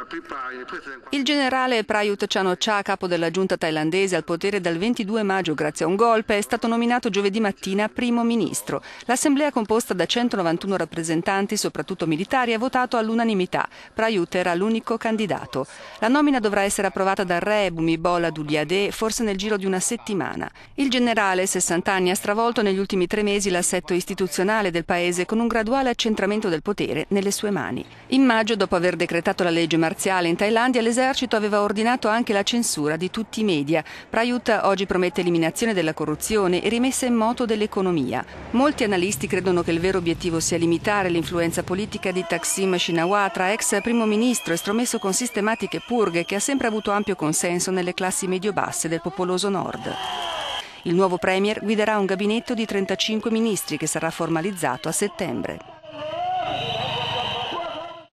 Il generale Prayut Chan-o-cha, capo della giunta thailandese al potere dal 22 maggio grazie a un golpe, è stato nominato giovedì mattina primo ministro. L'assemblea, composta da 191 rappresentanti, soprattutto militari, ha votato all'unanimità. Prayut era l'unico candidato. La nomina dovrà essere approvata dal re Bhumibol Adulyadej forse nel giro di una settimana. Il generale, 60 anni, ha stravolto negli ultimi 3 mesi l'assetto istituzionale del paese con un graduale accentramento del potere nelle sue mani. In maggio, dopo aver decretato la legge marziale in Thailandia, l'esercito aveva ordinato anche la censura di tutti i media. Prayut oggi promette eliminazione della corruzione e rimessa in moto dell'economia. Molti analisti credono che il vero obiettivo sia limitare l'influenza politica di Thaksin Shinawatra, ex primo ministro estromesso con sistematiche purghe, che ha sempre avuto ampio consenso nelle classi medio-basse del popoloso nord. Il nuovo premier guiderà un gabinetto di 35 ministri che sarà formalizzato a settembre.